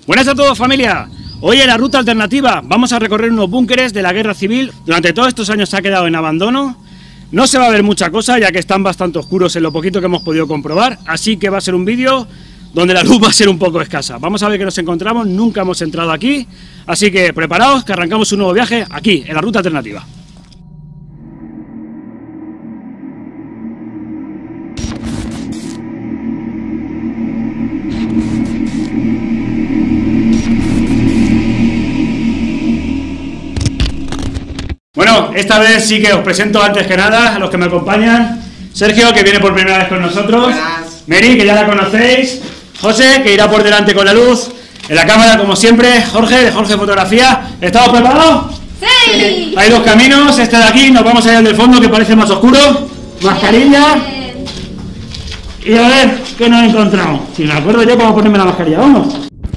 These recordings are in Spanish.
Buenas a todos, familia. Hoy en la ruta alternativa vamos a recorrer unos búnkeres de la guerra civil. Durante todos estos años se ha quedado en abandono. No se va a ver mucha cosa ya que están bastante oscuros en lo poquito que hemos podido comprobar. Así que va a ser un vídeo donde la luz va a ser un poco escasa. Vamos a ver qué nos encontramos, nunca hemos entrado aquí. Así que preparaos que arrancamos un nuevo viaje aquí, en la ruta alternativa. Bueno, esta vez sí que os presento antes que nada a los que me acompañan. Sergio, que viene por primera vez con nosotros. Buenas. Mary, que ya la conocéis. José, que irá por delante con la luz. En la cámara, como siempre, Jorge, de Jorge Fotografía. ¿Estamos preparados? ¡Sí! Hay dos caminos, este de aquí, nos vamos a ir al del fondo que parece más oscuro. Mascarilla. Y a ver qué nos encontramos. Si me acuerdo yo cómo ponerme la mascarilla, vamos.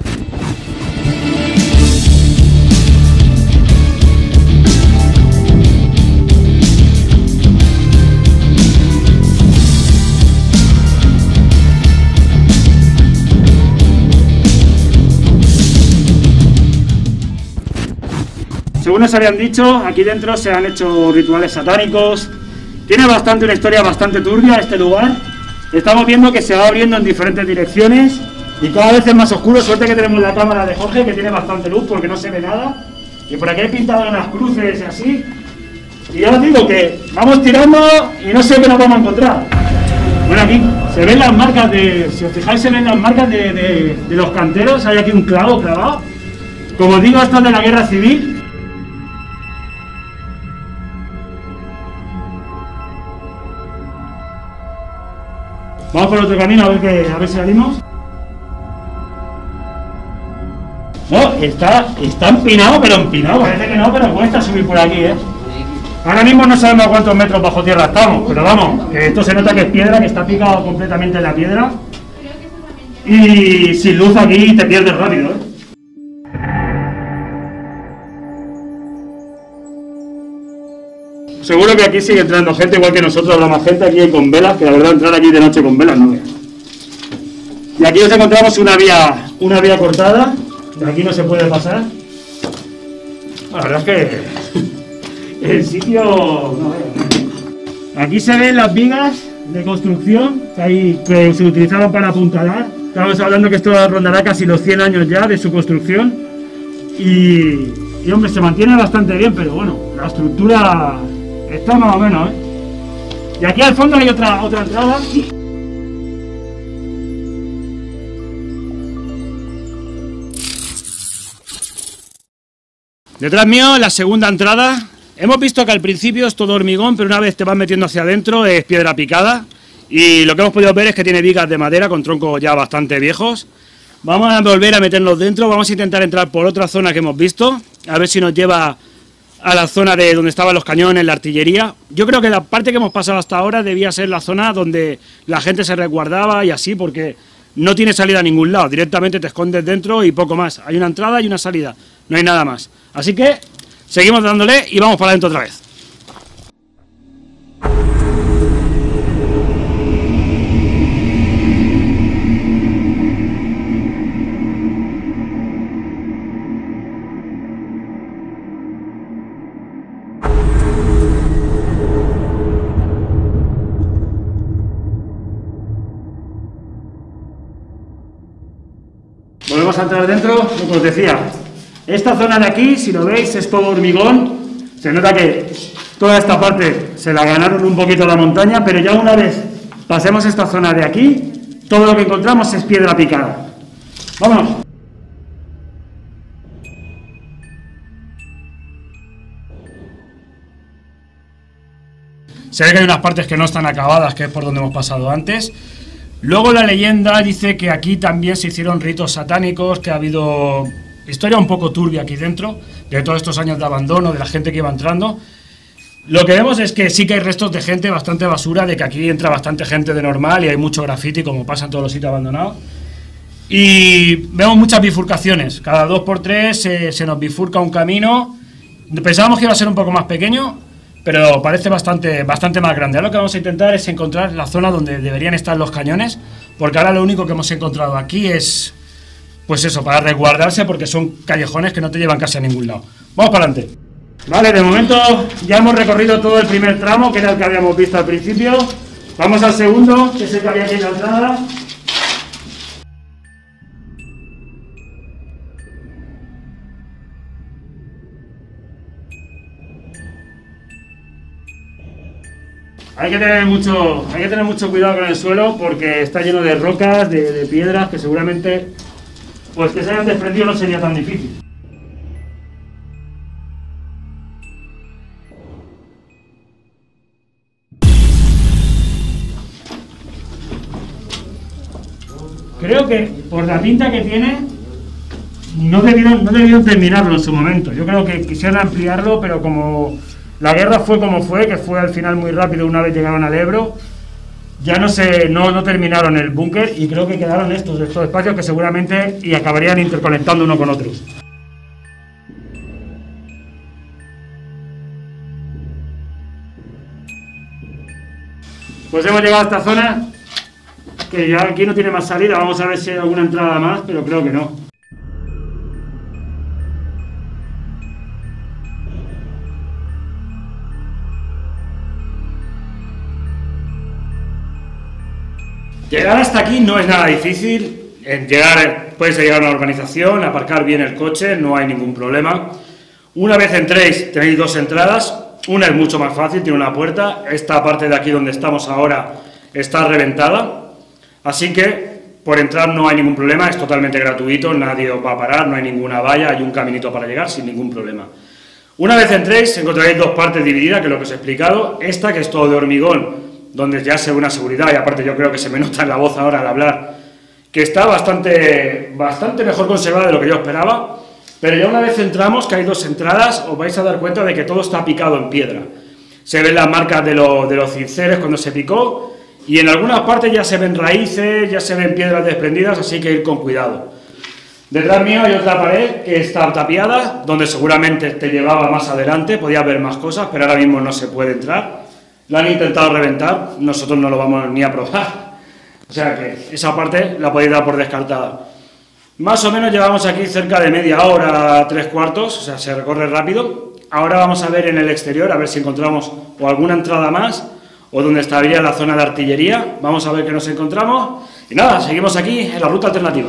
Según nos habían dicho, aquí dentro se han hecho rituales satánicos. Tiene una historia bastante turbia este lugar. Estamos viendo que se va abriendo en diferentes direcciones y cada vez es más oscuro. Suerte que tenemos la cámara de Jorge, que tiene bastante luz porque no se ve nada. Y por aquí hay pintado unas cruces y así. Y ya os digo que vamos tirando y no sé qué nos vamos a encontrar. Bueno, aquí se ven las marcas de... Si os fijáis, se ven las marcas de los canteros. Hay aquí un clavo clavado. Como os digo, esto es de la guerra civil. Vamos por otro camino a ver si salimos. No, está empinado, pero empinado. Parece que no, pero cuesta subir por aquí, ¿eh? Ahora mismo no sabemos a cuántos metros bajo tierra estamos, pero vamos, que esto se nota que es piedra, que está picado completamente en la piedra. Y sin luz aquí te pierdes rápido, ¿eh? Seguro que aquí sigue entrando gente igual que nosotros, la más gente aquí hay con velas, que la verdad entrar aquí de noche con velas no veas. Y aquí nos encontramos una vía cortada, de aquí no se puede pasar. La verdad es que el sitio no veas. Aquí se ven las vigas de construcción que se utilizaban para apuntalar. Estamos hablando que esto rondará casi los 100 años ya de su construcción. Y hombre, se mantiene bastante bien, pero bueno, la estructura está más o menos, ¿eh? Y aquí al fondo hay otra entrada. Detrás mío, la segunda entrada. Hemos visto que al principio es todo hormigón, pero una vez te vas metiendo hacia adentro es piedra picada. Y lo que hemos podido ver es que tiene vigas de madera con troncos ya bastante viejos. Vamos a volver a meternos dentro, vamos a intentar entrar por otra zona que hemos visto, a ver si nos lleva a la zona de donde estaban los cañones, la artillería. Yo creo que la parte que hemos pasado hasta ahora debía ser la zona donde la gente se resguardaba y así, porque no tiene salida a ningún lado, directamente te escondes dentro y poco más. Hay una entrada y una salida, no hay nada más. Así que seguimos dándole y vamos para adentro otra vez. Volvemos a entrar dentro, como os decía, esta zona de aquí, si lo veis, es todo hormigón. Se nota que toda esta parte se la ganaron un poquito a la montaña, pero ya una vez pasemos esta zona de aquí, todo lo que encontramos es piedra picada. ¡Vámonos! Se ve que hay unas partes que no están acabadas, que es por donde hemos pasado antes. Luego la leyenda dice que aquí también se hicieron ritos satánicos, que ha habido historia un poco turbia aquí dentro, de todos estos años de abandono, de la gente que iba entrando. Lo que vemos es que sí que hay restos de gente, bastante basura, de que aquí entra bastante gente de normal y hay mucho graffiti, como pasa en todos los sitios abandonados. Y vemos muchas bifurcaciones, cada 2×3 se nos bifurca un camino. Pensábamos que iba a ser un poco más pequeño, pero parece bastante más grande. Ahora lo que vamos a intentar es encontrar la zona donde deberían estar los cañones, porque ahora lo único que hemos encontrado aquí es pues eso, para resguardarse, porque son callejones que no te llevan casi a ningún lado. Vamos para adelante. Vale, de momento ya hemos recorrido todo el primer tramo, que era el que habíamos visto al principio. Vamos al segundo, que es el que había aquí en la entrada. Hay que tener mucho cuidado con el suelo, porque está lleno de rocas, de piedras, que seguramente, pues que se hayan desprendido no sería tan difícil. Creo que por la pinta que tiene no debieron terminarlo en su momento. Yo creo que quisieron ampliarlo, pero como la guerra fue como fue, que fue al final muy rápido una vez llegaron al Ebro, ya no terminaron el búnker, y creo que quedaron estos espacios que seguramente y acabarían interconectando uno con otros. Pues hemos llegado a esta zona, que ya aquí no tiene más salida. Vamos a ver si hay alguna entrada más, pero creo que no. Llegar hasta aquí no es nada difícil. Puedes llegar a una urbanización, aparcar bien el coche, no hay ningún problema. Una vez entréis, tenéis dos entradas. Una es mucho más fácil, tiene una puerta. Esta parte de aquí donde estamos ahora está reventada. Así que por entrar no hay ningún problema, es totalmente gratuito, nadie os va a parar, no hay ninguna valla, hay un caminito para llegar sin ningún problema. Una vez entréis encontraréis dos partes divididas, que es lo que os he explicado. Esta, que es todo de hormigón, donde ya se ve una seguridad, y aparte yo creo que se me nota en la voz ahora al hablar, que está bastante mejor conservada de lo que yo esperaba. Pero ya una vez entramos, que hay dos entradas, os vais a dar cuenta de que todo está picado en piedra. Se ven las marcas de los cinceles cuando se picó, y en algunas partes ya se ven raíces, ya se ven piedras desprendidas, así que ir con cuidado. Detrás mío hay otra pared que está tapiada, donde seguramente te llevaba más adelante, podía ver más cosas, pero ahora mismo no se puede entrar. La han intentado reventar, nosotros no lo vamos ni a probar. O sea que esa parte la podéis dar por descartada. Más o menos llevamos aquí cerca de media hora, 3/4, o sea, se recorre rápido. Ahora vamos a ver en el exterior, a ver si encontramos o alguna entrada más, o donde estaría la zona de artillería. Vamos a ver qué nos encontramos. Y nada, seguimos aquí en la ruta alternativa.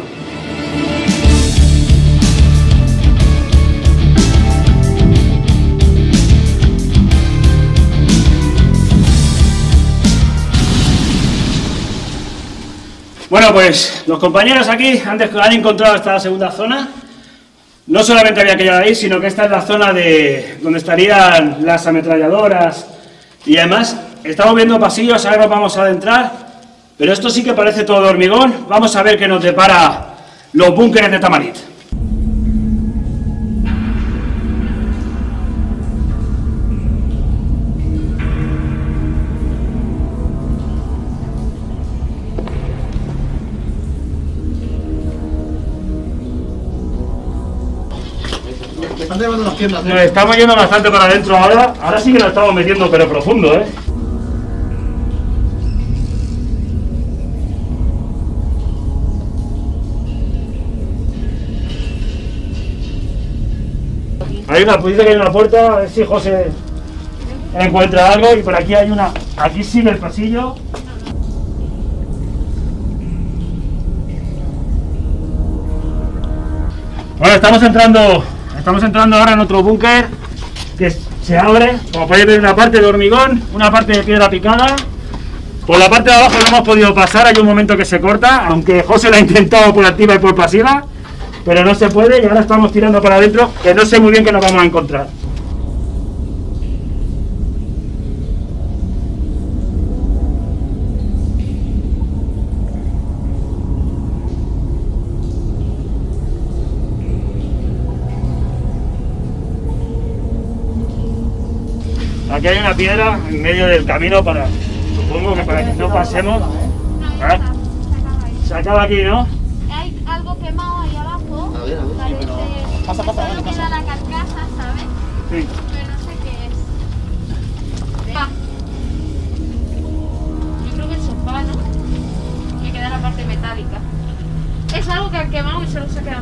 Bueno, pues los compañeros aquí antes han encontrado esta segunda zona. No solamente había que llegar ahí, sino que esta es la zona de donde estarían las ametralladoras y además estamos viendo pasillos, ahora nos vamos a adentrar, pero esto sí que parece todo de hormigón. Vamos a ver qué nos depara los búnkeres de Tamarit. Nos estamos yendo bastante para adentro ahora. Ahora sí que nos estamos metiendo, pero profundo, ¿eh? Dice que hay una puerta, a ver si José encuentra algo. Y por aquí hay una. Aquí sigue el pasillo. Bueno, estamos entrando ahora en otro búnker que se abre. Como podéis ver, una parte de hormigón, una parte de piedra picada. Por la parte de abajo no hemos podido pasar, hay un momento que se corta, aunque José lo ha intentado por activa y por pasiva, pero no se puede, y ahora estamos tirando para adentro, que no sé muy bien qué nos vamos a encontrar. Aquí hay una piedra en medio del camino supongo que para que no pasemos. Se acaba aquí, ¿no? Hay algo quemado ahí abajo. A ver. Pasa, Creo que era la carcasa, ¿sabes? Sí. Pero no sé qué es. Va. Yo creo que el sofá, ¿no? Que queda la parte metálica. Es algo que han quemado y solo se queda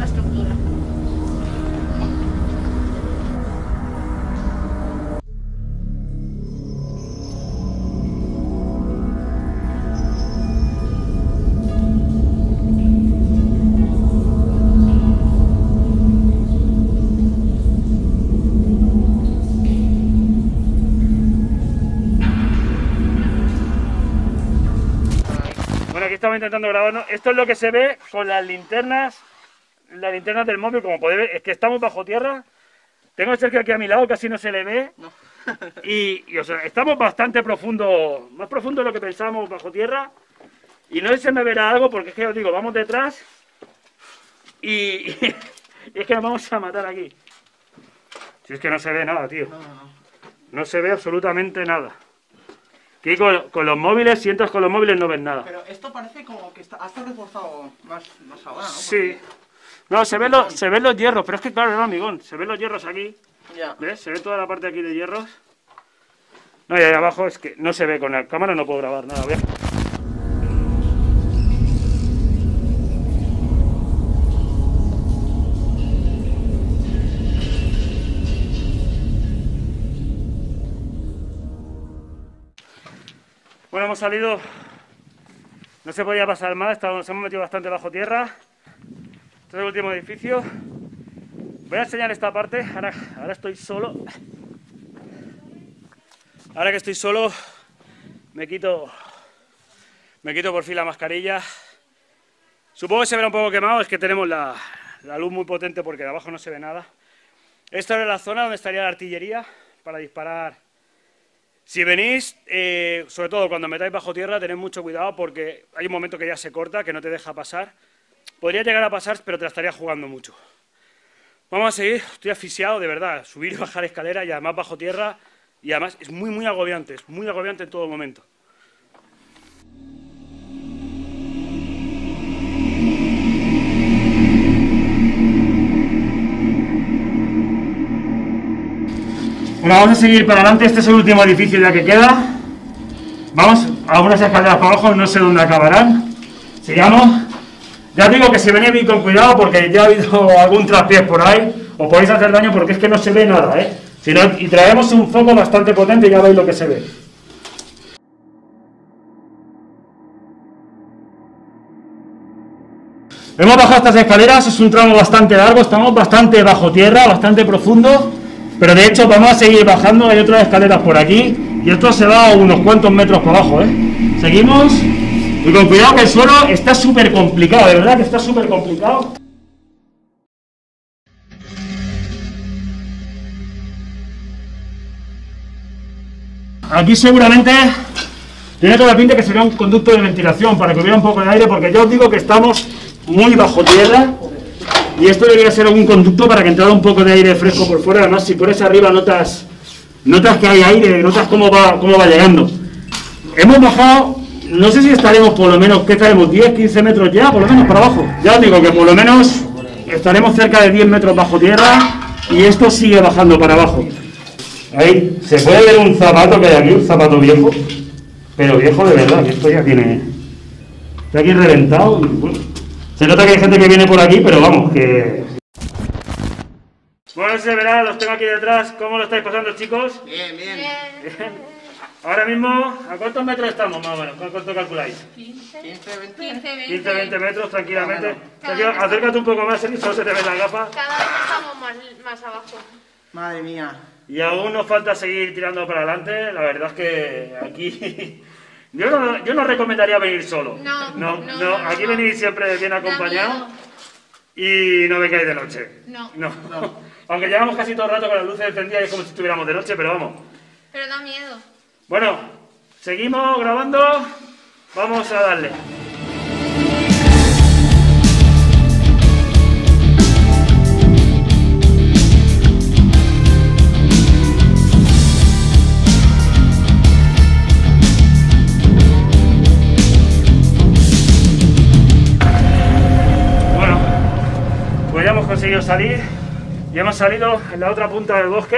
intentando grabarnos. Esto es lo que se ve con las linternas del móvil, como podéis ver. Es que estamos bajo tierra. Tengo a Sergio aquí a mi lado, casi no se le ve. No. y o sea, estamos bastante profundo, más profundo de lo que pensábamos bajo tierra. Y no sé si se me verá algo, porque es que os digo, vamos detrás y es que nos vamos a matar aquí. Si es que no se ve nada, tío. No se ve absolutamente nada. Aquí con los móviles, si entras con los móviles no ves nada. Pero esto parece como que ha estado reforzado más ahora, ¿no? Sí. No, se ven los hierros, pero es que claro, no, amigón, se ven los hierros aquí. Ya. ¿Ves? Se ve toda la parte aquí de hierros. No, y ahí abajo es que no se ve, con la cámara no puedo grabar nada. Bueno, hemos salido, no se podía pasar más, nos hemos metido bastante bajo tierra. Este es el último edificio. Voy a enseñar esta parte, ahora estoy solo. Ahora que estoy solo, me quito por fin la mascarilla. Supongo que se verá un poco quemado, es que tenemos la luz muy potente porque de abajo no se ve nada. Esta es la zona donde estaría la artillería para disparar. Si venís, sobre todo cuando metáis bajo tierra, tened mucho cuidado porque hay un momento que ya se corta, que no te deja pasar. Podría llegar a pasar, pero te la estaría jugando mucho. Vamos a seguir, estoy asfixiado, de verdad. Subir y bajar escaleras y además bajo tierra. Y además es muy agobiante, es muy agobiante en todo momento. Bueno, vamos a seguir para adelante, este es el último edificio ya que queda. Vamos a unas escaleras para abajo, no sé dónde acabarán. Sigamos. Ya os digo que si venís bien con cuidado porque ya ha habido algún traspiés por ahí, os podéis hacer daño porque es que no se ve nada, ¿eh? Si no, y traemos un foco bastante potente y ya veis lo que se ve. Hemos bajado estas escaleras, es un tramo bastante largo, estamos bastante bajo tierra, bastante profundo. Pero de hecho vamos a seguir bajando, hay otras escaleras por aquí y esto se va a unos cuantos metros por abajo, ¿eh? Seguimos y con cuidado que el suelo está súper complicado, de verdad que está súper complicado. Aquí seguramente tiene toda la pinta que sería un conducto de ventilación para que hubiera un poco de aire, porque ya os digo que estamos muy bajo tierra. Y esto debería ser algún conducto para que entrara un poco de aire fresco por fuera. Además, si pones arriba notas que hay aire, notas cómo va llegando. Hemos bajado, no sé si estaremos por lo menos, ¿qué estaremos? 10, 15 metros ya, por lo menos para abajo. Ya os digo que por lo menos estaremos cerca de 10 metros bajo tierra y esto sigue bajando para abajo. Ahí se puede ver un zapato que hay aquí, un zapato viejo, pero viejo de verdad, que esto ya tiene... Está aquí reventado y bueno... Se nota que hay gente que viene por aquí, pero vamos, que... Bueno, se verá, los tengo aquí detrás. ¿Cómo lo estáis pasando, chicos? Bien. Bien. Ahora mismo, ¿a cuántos metros estamos más o menos? ¿Cuánto calculáis? 15, 15, 20 metros tranquilamente. Sergio, acércate un poco más, Sergio, solo se te ven las gafas. Cada vez estamos más abajo. Madre mía. Y aún nos falta seguir tirando para adelante. La verdad es que aquí... Yo no recomendaría venir solo. No, aquí venís siempre bien acompañado y no vengáis de noche. No. Aunque llevamos casi todo el rato con las luces encendidas y es como si estuviéramos de noche, pero vamos. Pero da miedo. Bueno, seguimos grabando. Vamos a darle. Conseguido salir y hemos salido en la otra punta del bosque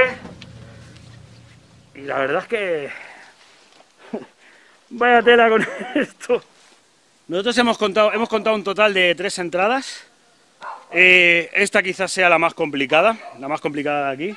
y la verdad es que vaya tela con esto. Nosotros hemos contado un total de 3 entradas. Esta quizás sea la más complicada de aquí.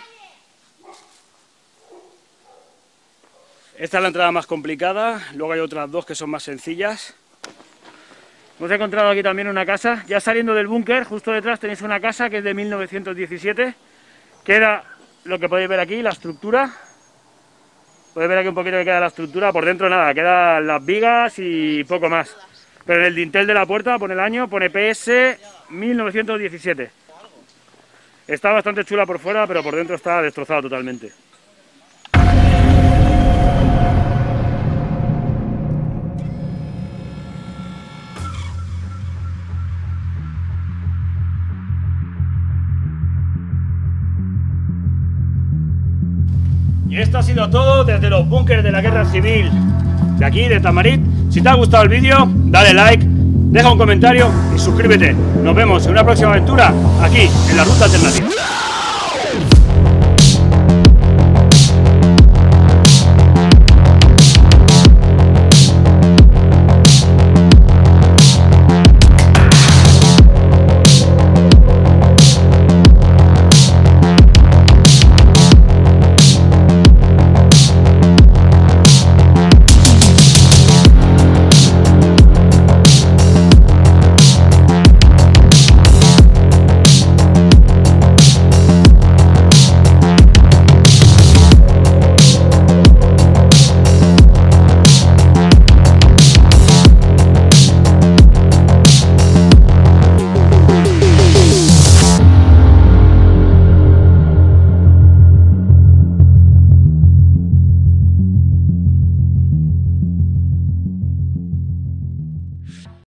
Esta es la entrada más complicada, luego hay otras 2 que son más sencillas. Hemos encontrado aquí también una casa, ya saliendo del búnker, justo detrás tenéis una casa que es de 1917, queda lo que podéis ver aquí, la estructura. Podéis ver aquí un poquito que queda la estructura, por dentro nada, quedan las vigas y poco más. Pero en el dintel de la puerta pone el año, pone PS 1917. Está bastante chula por fuera, pero por dentro está destrozada totalmente. Y esto ha sido todo desde los búnkers de la guerra civil de aquí, de Tamarit. Si te ha gustado el vídeo, dale like, deja un comentario y suscríbete. Nos vemos en una próxima aventura aquí en la Ruta Alternativa.